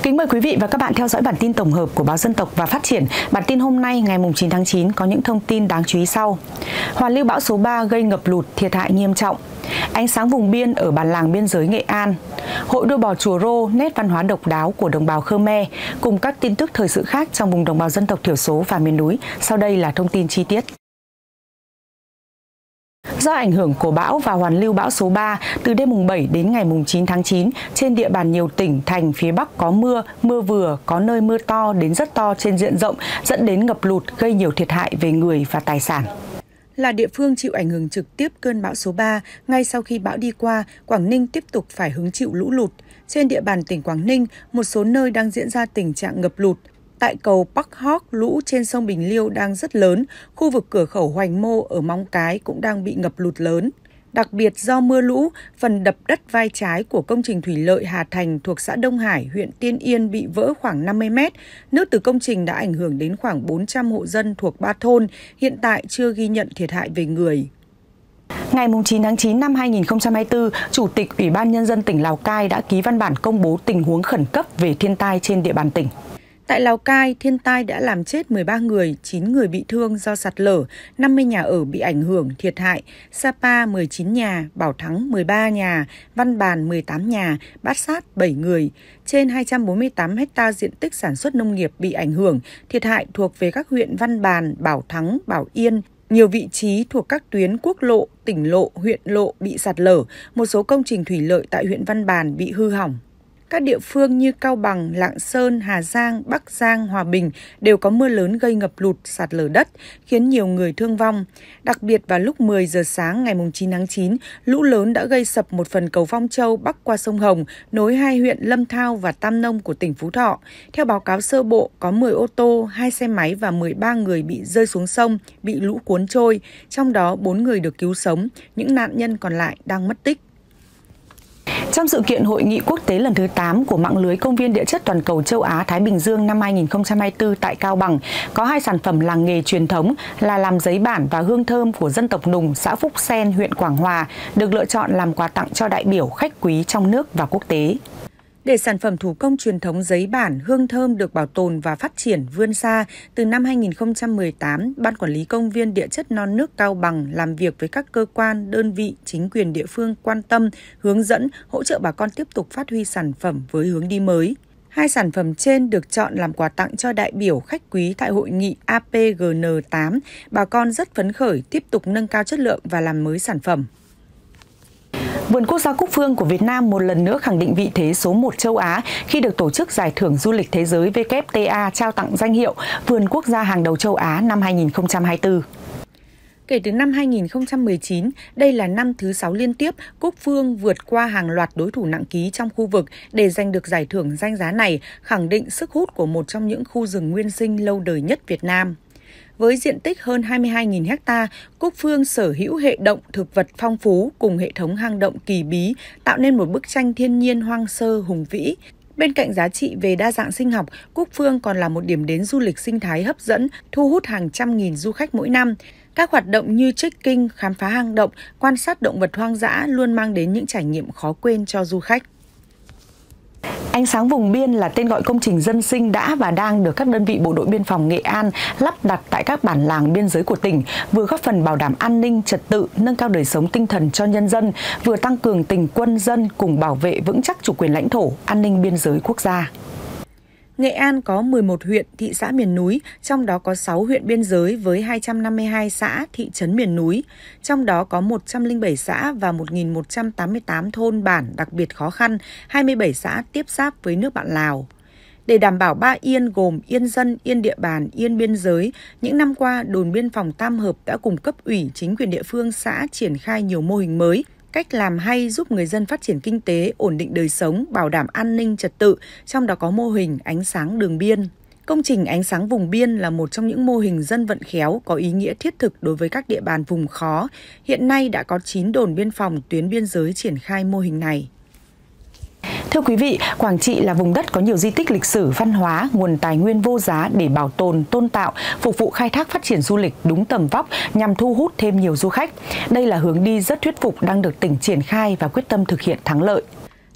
Kính mời quý vị và các bạn theo dõi bản tin tổng hợp của báo Dân tộc và Phát triển. Bản tin hôm nay ngày 9 tháng 9 có những thông tin đáng chú ý sau. Hoàn lưu bão số 3 gây ngập lụt, thiệt hại nghiêm trọng. Ánh sáng vùng biên ở bản làng biên giới Nghệ An. Hội đua bò Chùa Rô, nét văn hóa độc đáo của đồng bào Khmer, cùng các tin tức thời sự khác trong vùng đồng bào dân tộc thiểu số và miền núi. Sau đây là thông tin chi tiết. Do ảnh hưởng của bão và hoàn lưu bão số 3, từ đêm mùng 7 đến ngày mùng 9 tháng 9, trên địa bàn nhiều tỉnh, thành phía Bắc có mưa, mưa vừa, có nơi mưa to đến rất to trên diện rộng, dẫn đến ngập lụt, gây nhiều thiệt hại về người và tài sản. Là địa phương chịu ảnh hưởng trực tiếp cơn bão số 3, ngay sau khi bão đi qua, Quảng Ninh tiếp tục phải hứng chịu lũ lụt. Trên địa bàn tỉnh Quảng Ninh, một số nơi đang diễn ra tình trạng ngập lụt. Tại cầu Park Hawk, lũ trên sông Bình Liêu đang rất lớn, khu vực cửa khẩu Hoành Mô ở Móng Cái cũng đang bị ngập lụt lớn. Đặc biệt do mưa lũ, phần đập đất vai trái của công trình thủy lợi Hà Thành thuộc xã Đông Hải, huyện Tiên Yên bị vỡ khoảng 50 mét. Nước từ công trình đã ảnh hưởng đến khoảng 400 hộ dân thuộc 3 thôn, hiện tại chưa ghi nhận thiệt hại về người. Ngày 9 tháng 9 năm 2024, Chủ tịch Ủy ban Nhân dân tỉnh Lào Cai đã ký văn bản công bố tình huống khẩn cấp về thiên tai trên địa bàn tỉnh. Tại Lào Cai, thiên tai đã làm chết 13 người, 9 người bị thương do sạt lở, 50 nhà ở bị ảnh hưởng, thiệt hại, Sapa 19 nhà, Bảo Thắng 13 nhà, Văn Bàn 18 nhà, Bát Sát 7 người. Trên 248 ha diện tích sản xuất nông nghiệp bị ảnh hưởng, thiệt hại thuộc về các huyện Văn Bàn, Bảo Thắng, Bảo Yên. Nhiều vị trí thuộc các tuyến quốc lộ, tỉnh lộ, huyện lộ bị sạt lở, một số công trình thủy lợi tại huyện Văn Bàn bị hư hỏng. Các địa phương như Cao Bằng, Lạng Sơn, Hà Giang, Bắc Giang, Hòa Bình đều có mưa lớn gây ngập lụt, sạt lở đất, khiến nhiều người thương vong. Đặc biệt vào lúc 10 giờ sáng ngày 9 tháng 9, lũ lớn đã gây sập một phần cầu Phong Châu bắc qua sông Hồng, nối hai huyện Lâm Thao và Tam Nông của tỉnh Phú Thọ. Theo báo cáo sơ bộ, có 10 ô tô, 2 xe máy và 13 người bị rơi xuống sông, bị lũ cuốn trôi, trong đó 4 người được cứu sống, những nạn nhân còn lại đang mất tích. Trong sự kiện Hội nghị quốc tế lần thứ 8 của mạng lưới công viên địa chất toàn cầu châu Á-Thái Bình Dương năm 2024 tại Cao Bằng, có 2 sản phẩm làng nghề truyền thống là làm giấy bản và hương thơm của dân tộc Nùng, xã Phúc Sen, huyện Quảng Hòa, được lựa chọn làm quà tặng cho đại biểu, khách quý trong nước và quốc tế. Để sản phẩm thủ công truyền thống giấy bản, hương thơm được bảo tồn và phát triển vươn xa, từ năm 2018, Ban Quản lý Công viên Địa chất Non nước Cao Bằng làm việc với các cơ quan, đơn vị, chính quyền địa phương quan tâm, hướng dẫn, hỗ trợ bà con tiếp tục phát huy sản phẩm với hướng đi mới. 2 sản phẩm trên được chọn làm quà tặng cho đại biểu, khách quý tại hội nghị APGN 8. Bà con rất phấn khởi tiếp tục nâng cao chất lượng và làm mới sản phẩm. Vườn Quốc gia Cúc Phương của Việt Nam một lần nữa khẳng định vị thế số 1 châu Á khi được Tổ chức Giải thưởng Du lịch Thế giới WTA trao tặng danh hiệu Vườn Quốc gia hàng đầu châu Á năm 2024. Kể từ năm 2019, đây là năm thứ 6 liên tiếp Cúc Phương vượt qua hàng loạt đối thủ nặng ký trong khu vực để giành được giải thưởng danh giá này, khẳng định sức hút của một trong những khu rừng nguyên sinh lâu đời nhất Việt Nam. Với diện tích hơn 22.000 ha, Cúc Phương sở hữu hệ động thực vật phong phú cùng hệ thống hang động kỳ bí, tạo nên một bức tranh thiên nhiên hoang sơ hùng vĩ. Bên cạnh giá trị về đa dạng sinh học, Cúc Phương còn là một điểm đến du lịch sinh thái hấp dẫn, thu hút hàng trăm nghìn du khách mỗi năm. Các hoạt động như trekking, khám phá hang động, quan sát động vật hoang dã luôn mang đến những trải nghiệm khó quên cho du khách. Ánh sáng vùng biên là tên gọi công trình dân sinh đã và đang được các đơn vị bộ đội biên phòng Nghệ An lắp đặt tại các bản làng biên giới của tỉnh, vừa góp phần bảo đảm an ninh, trật tự, nâng cao đời sống tinh thần cho nhân dân, vừa tăng cường tình quân dân cùng bảo vệ vững chắc chủ quyền lãnh thổ, an ninh biên giới quốc gia. Nghệ An có 11 huyện, thị xã miền núi, trong đó có 6 huyện biên giới với 252 xã, thị trấn miền núi. Trong đó có 107 xã và 1.188 thôn bản đặc biệt khó khăn, 27 xã tiếp giáp với nước bạn Lào. Để đảm bảo 3 yên gồm yên dân, yên địa bàn, yên biên giới, những năm qua, đồn biên phòng Tam Hợp đã cùng cấp ủy chính quyền địa phương xã triển khai nhiều mô hình mới, cách làm hay giúp người dân phát triển kinh tế, ổn định đời sống, bảo đảm an ninh trật tự, trong đó có mô hình ánh sáng đường biên. Công trình ánh sáng vùng biên là một trong những mô hình dân vận khéo có ý nghĩa thiết thực đối với các địa bàn vùng khó. Hiện nay đã có 9 đồn biên phòng tuyến biên giới triển khai mô hình này. Thưa quý vị, Quảng Trị là vùng đất có nhiều di tích lịch sử, văn hóa, nguồn tài nguyên vô giá để bảo tồn, tôn tạo, phục vụ khai thác phát triển du lịch đúng tầm vóc nhằm thu hút thêm nhiều du khách. Đây là hướng đi rất thuyết phục đang được tỉnh triển khai và quyết tâm thực hiện thắng lợi.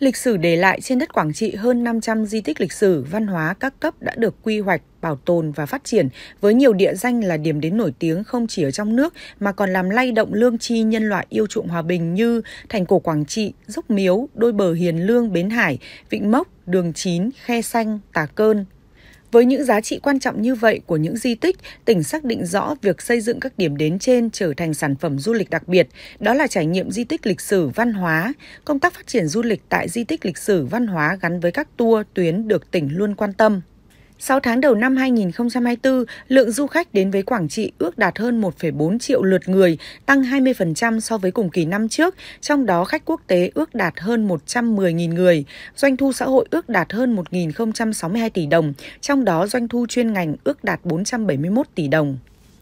Lịch sử để lại trên đất Quảng Trị hơn 500 di tích lịch sử, văn hóa các cấp đã được quy hoạch, bảo tồn và phát triển, với nhiều địa danh là điểm đến nổi tiếng không chỉ ở trong nước mà còn làm lay động lương tri nhân loại yêu chuộng hòa bình như Thành cổ Quảng Trị, Dốc Miếu, Đôi bờ Hiền Lương Bến Hải, Vịnh Mốc, Đường Chín, Khe Xanh, Tà Cơn. Với những giá trị quan trọng như vậy của những di tích, tỉnh xác định rõ việc xây dựng các điểm đến trên trở thành sản phẩm du lịch đặc biệt, đó là trải nghiệm di tích lịch sử văn hóa. Công tác phát triển du lịch tại di tích lịch sử văn hóa gắn với các tour, tuyến được tỉnh luôn quan tâm. 6 tháng đầu năm 2024, lượng du khách đến với Quảng Trị ước đạt hơn 1,4 triệu lượt người, tăng 20% so với cùng kỳ năm trước, trong đó khách quốc tế ước đạt hơn 110.000 người. Doanh thu xã hội ước đạt hơn 1.062 tỷ đồng, trong đó doanh thu chuyên ngành ước đạt 471 tỷ đồng.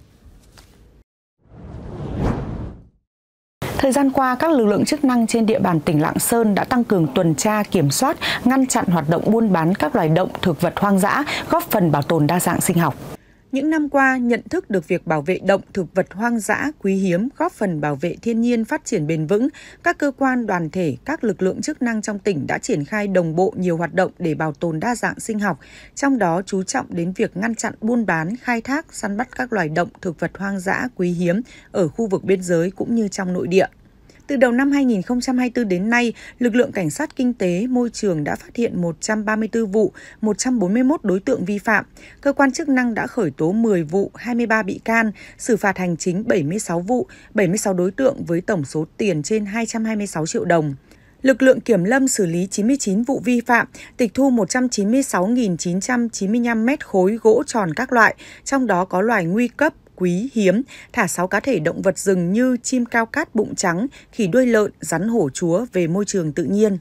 Thời gian qua, các lực lượng chức năng trên địa bàn tỉnh Lạng Sơn đã tăng cường tuần tra, kiểm soát, ngăn chặn hoạt động buôn bán các loài động thực vật hoang dã, góp phần bảo tồn đa dạng sinh học. Những năm qua, nhận thức được việc bảo vệ động thực vật hoang dã quý hiếm, góp phần bảo vệ thiên nhiên phát triển bền vững, các cơ quan, đoàn thể, các lực lượng chức năng trong tỉnh đã triển khai đồng bộ nhiều hoạt động để bảo tồn đa dạng sinh học, trong đó chú trọng đến việc ngăn chặn buôn bán, khai thác, săn bắt các loài động thực vật hoang dã quý hiếm ở khu vực biên giới cũng như trong nội địa. Từ đầu năm 2024 đến nay, lực lượng cảnh sát kinh tế môi trường đã phát hiện 134 vụ, 141 đối tượng vi phạm. Cơ quan chức năng đã khởi tố 10 vụ, 23 bị can, xử phạt hành chính 76 vụ, 76 đối tượng với tổng số tiền trên 226 triệu đồng. Lực lượng kiểm lâm xử lý 99 vụ vi phạm, tịch thu 196.995 mét khối gỗ tròn các loại, trong đó có loài nguy cấp, quý, hiếm, thả 6 cá thể động vật rừng như chim cao cát bụng trắng, khỉ đuôi lợn, rắn hổ chúa về môi trường tự nhiên.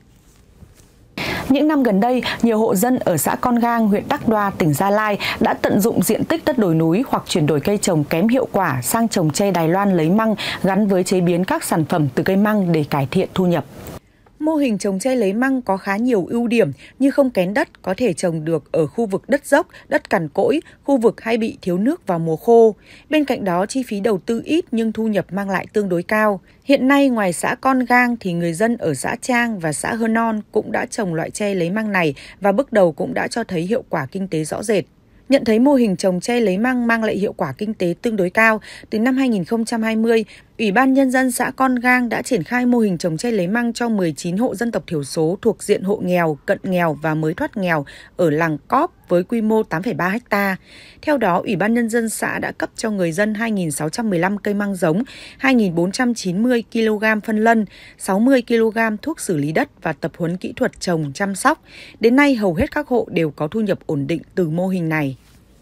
Những năm gần đây, nhiều hộ dân ở xã Con Gang, huyện Đắc Đoa, tỉnh Gia Lai đã tận dụng diện tích đất đồi núi hoặc chuyển đổi cây trồng kém hiệu quả sang trồng tre Đài Loan lấy măng gắn với chế biến các sản phẩm từ cây măng để cải thiện thu nhập. Mô hình trồng tre lấy măng có khá nhiều ưu điểm như không kén đất, có thể trồng được ở khu vực đất dốc, đất cằn cỗi, khu vực hay bị thiếu nước vào mùa khô. Bên cạnh đó, chi phí đầu tư ít nhưng thu nhập mang lại tương đối cao. Hiện nay, ngoài xã Con Gang thì người dân ở xã Trang và xã Hơ Non cũng đã trồng loại tre lấy măng này và bước đầu cũng đã cho thấy hiệu quả kinh tế rõ rệt. Nhận thấy mô hình trồng tre lấy măng mang lại hiệu quả kinh tế tương đối cao, từ năm 2020, Ủy ban Nhân dân xã Con Gang đã triển khai mô hình trồng tre lấy măng cho 19 hộ dân tộc thiểu số thuộc diện hộ nghèo, cận nghèo và mới thoát nghèo ở làng Cóp với quy mô 8,3 ha. Theo đó, Ủy ban Nhân dân xã đã cấp cho người dân 2.615 cây măng giống, 2.490 kg phân lân, 60 kg thuốc xử lý đất và tập huấn kỹ thuật trồng chăm sóc. Đến nay, hầu hết các hộ đều có thu nhập ổn định từ mô hình này.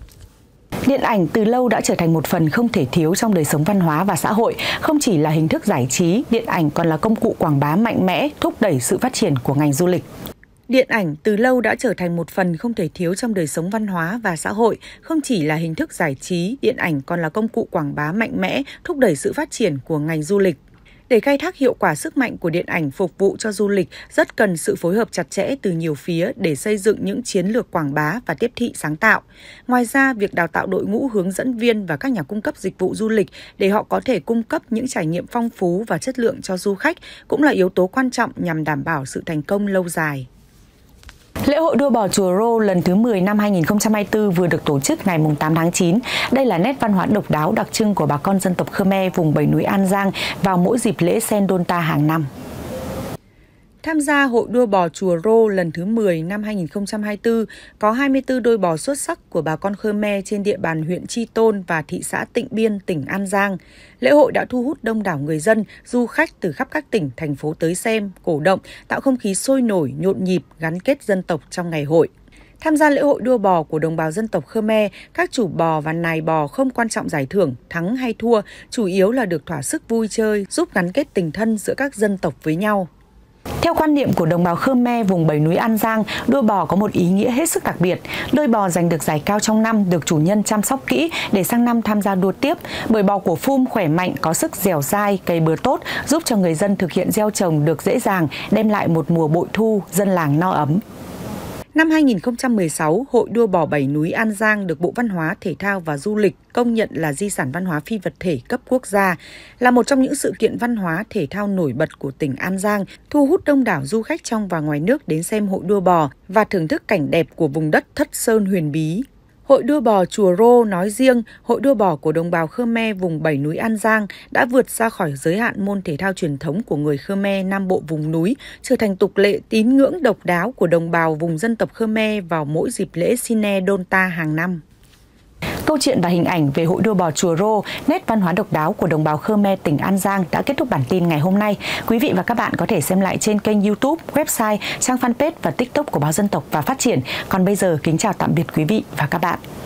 Điện ảnh từ lâu đã trở thành một phần không thể thiếu trong đời sống văn hóa và xã hội. Không chỉ là hình thức giải trí, điện ảnh còn là công cụ quảng bá mạnh mẽ, thúc đẩy sự phát triển của ngành du lịch. Điện ảnh từ lâu đã trở thành một phần không thể thiếu trong đời sống văn hóa và xã hội. Không chỉ là hình thức giải trí, điện ảnh còn là công cụ quảng bá mạnh mẽ, thúc đẩy sự phát triển của ngành du lịch. Để khai thác hiệu quả sức mạnh của điện ảnh phục vụ cho du lịch, rất cần sự phối hợp chặt chẽ từ nhiều phía để xây dựng những chiến lược quảng bá và tiếp thị sáng tạo. Ngoài ra, việc đào tạo đội ngũ hướng dẫn viên và các nhà cung cấp dịch vụ du lịch để họ có thể cung cấp những trải nghiệm phong phú và chất lượng cho du khách cũng là yếu tố quan trọng nhằm đảm bảo sự thành công lâu dài. Lễ hội đua bò Chùa Rô lần thứ 10 năm 2024 vừa được tổ chức ngày 8 tháng 9. Đây là nét văn hóa độc đáo đặc trưng của bà con dân tộc Khmer vùng 7 núi An Giang vào mỗi dịp lễ Sen Đôn Ta hàng năm. Tham gia hội đua bò Chùa Rô lần thứ 10 năm 2024, có 24 đôi bò xuất sắc của bà con Khmer trên địa bàn huyện Chi Tôn và thị xã Tịnh Biên, tỉnh An Giang. Lễ hội đã thu hút đông đảo người dân, du khách từ khắp các tỉnh, thành phố tới xem, cổ động, tạo không khí sôi nổi, nhộn nhịp, gắn kết dân tộc trong ngày hội. Tham gia lễ hội đua bò của đồng bào dân tộc Khmer, các chủ bò và nài bò không quan trọng giải thưởng, thắng hay thua, chủ yếu là được thỏa sức vui chơi, giúp gắn kết tình thân giữa các dân tộc với nhau. Theo quan niệm của đồng bào Khmer vùng 7 núi An Giang, đua bò có một ý nghĩa hết sức đặc biệt. Đôi bò giành được giải cao trong năm được chủ nhân chăm sóc kỹ để sang năm tham gia đua tiếp, bởi bò của phum khỏe mạnh, có sức dẻo dai, cày bừa tốt, giúp cho người dân thực hiện gieo trồng được dễ dàng, đem lại một mùa bội thu, dân làng no ấm. Năm 2016, Hội đua bò Bảy Núi An Giang được Bộ Văn hóa, Thể thao và Du lịch công nhận là di sản văn hóa phi vật thể cấp quốc gia, là một trong những sự kiện văn hóa thể thao nổi bật của tỉnh An Giang, thu hút đông đảo du khách trong và ngoài nước đến xem hội đua bò và thưởng thức cảnh đẹp của vùng đất Thất Sơn huyền bí. Hội đua bò Chùa Rô nói riêng, hội đua bò của đồng bào Khmer vùng Bảy Núi An Giang đã vượt ra khỏi giới hạn môn thể thao truyền thống của người Khmer Nam Bộ vùng núi, trở thành tục lệ tín ngưỡng độc đáo của đồng bào vùng dân tộc Khmer vào mỗi dịp lễ Sine Donta hàng năm. Câu chuyện và hình ảnh về hội đua bò Chùa Rô, nét văn hóa độc đáo của đồng bào Khmer tỉnh An Giang đã kết thúc bản tin ngày hôm nay. Quý vị và các bạn có thể xem lại trên kênh YouTube, website, trang fanpage và TikTok của Báo Dân tộc và Phát triển. Còn bây giờ, kính chào tạm biệt quý vị và các bạn.